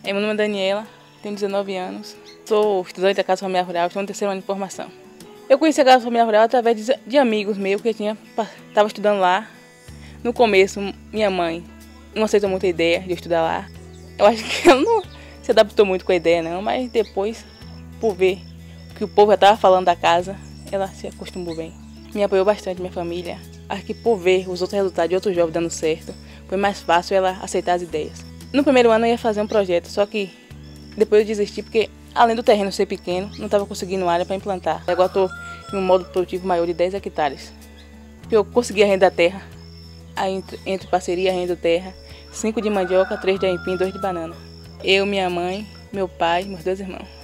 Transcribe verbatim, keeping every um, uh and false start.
Meu nome é Daniela, tenho dezenove anos, sou estudante da Casa Familiar Rural, estou no terceiro ano de formação. Eu conheci a Casa Familiar Rural através de, de amigos meus que estavam estudando lá. No começo, minha mãe não aceitou muito a ideia de eu estudar lá. Eu acho que ela não se adaptou muito com a ideia não, mas depois, por ver que o povo já estava falando da casa, ela se acostumou bem. Me apoiou bastante, minha família. Acho que por ver os outros resultados de outros jovens dando certo, foi mais fácil ela aceitar as ideias. No primeiro ano eu ia fazer um projeto, só que depois eu desisti porque, além do terreno ser pequeno, não estava conseguindo área para implantar. Agora estou em um modo produtivo maior de dez hectares. Eu consegui arrendar terra, aí entre, entre parceria arrendo terra, cinco de mandioca, três de aipim, dois de banana. Eu, minha mãe, meu pai e meus dois irmãos.